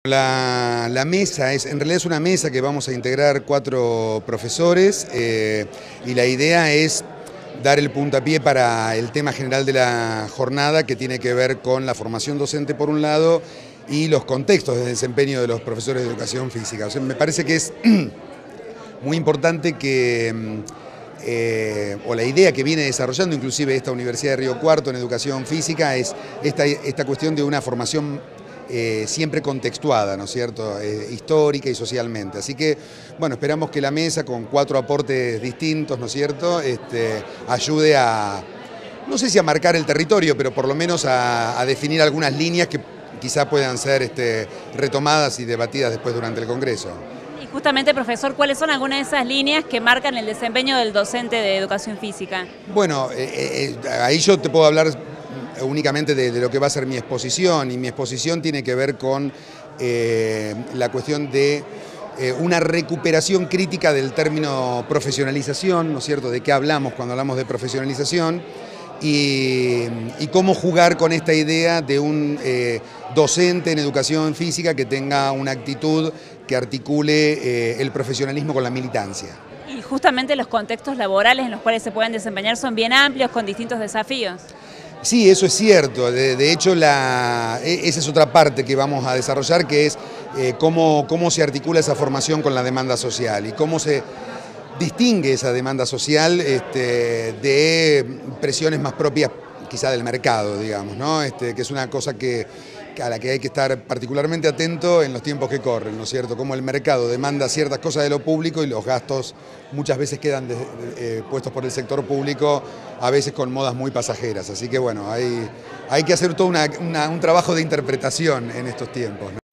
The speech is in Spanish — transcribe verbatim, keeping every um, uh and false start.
La, la mesa es, en realidad es una mesa que vamos a integrar cuatro profesores eh, y la idea es dar el puntapié para el tema general de la jornada, que tiene que ver con la formación docente por un lado y los contextos de desempeño de los profesores de educación física. O sea, me parece que es muy importante que, eh, o la idea que viene desarrollando inclusive esta Universidad de Río Cuarto en educación física es esta, esta cuestión de una formación Eh, siempre contextuada, ¿no es cierto?, eh, histórica y socialmente. Así que, bueno, esperamos que la mesa, con cuatro aportes distintos, ¿no es cierto?, este, ayude a, no sé si a marcar el territorio, pero por lo menos a, a definir algunas líneas que quizá puedan ser este, retomadas y debatidas después durante el Congreso. Y justamente, profesor, ¿cuáles son algunas de esas líneas que marcan el desempeño del docente de educación física? Bueno, eh, eh, ahí yo te puedo hablar únicamente de, de lo que va a ser mi exposición, y mi exposición tiene que ver con eh, la cuestión de eh, una recuperación crítica del término profesionalización, ¿no es cierto?, de qué hablamos cuando hablamos de profesionalización, y, y cómo jugar con esta idea de un eh, docente en educación física que tenga una actitud que articule eh, el profesionalismo con la militancia. Y justamente los contextos laborales en los cuales se pueden desempeñar son bien amplios, con distintos desafíos. Sí, eso es cierto. De, de hecho, la, esa es otra parte que vamos a desarrollar, que es eh, cómo, cómo se articula esa formación con la demanda social y cómo se distingue esa demanda social este, de presiones más propias quizá del mercado, digamos, ¿no? Este, que es una cosa que, a la que hay que estar particularmente atento en los tiempos que corren, ¿no es cierto? Cómo el mercado demanda ciertas cosas de lo público y los gastos muchas veces quedan de, eh, puestos por el sector público, a veces con modas muy pasajeras. Así que bueno, hay, hay que hacer todo una, una, un trabajo de interpretación en estos tiempos, ¿no?